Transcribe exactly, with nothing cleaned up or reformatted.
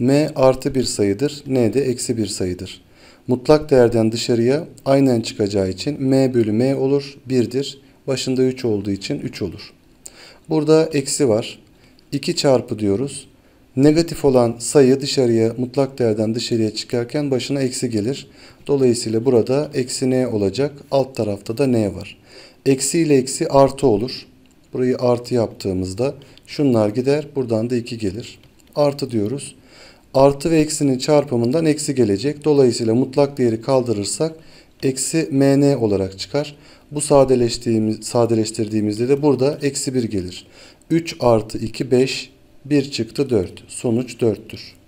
M artı bir sayıdır. N de eksi bir sayıdır. Mutlak değerden dışarıya aynen çıkacağı için M bölü M olur. birdir. Başında üç olduğu için üç olur. Burada eksi var. iki çarpı diyoruz. Negatif olan sayı dışarıya, mutlak değerden dışarıya çıkarken başına eksi gelir. Dolayısıyla burada eksi n olacak. Alt tarafta da n var. Eksi ile eksi artı olur. Burayı artı yaptığımızda şunlar gider. Buradan da iki gelir. Artı diyoruz. Artı ve eksinin çarpımından eksi gelecek. Dolayısıyla mutlak değeri kaldırırsak eksi mn olarak çıkar. Bu sadeleştiğimiz, sadeleştirdiğimizde de burada eksi bir gelir. üç artı iki beş, bir çıktı dört. Sonuç dörttür.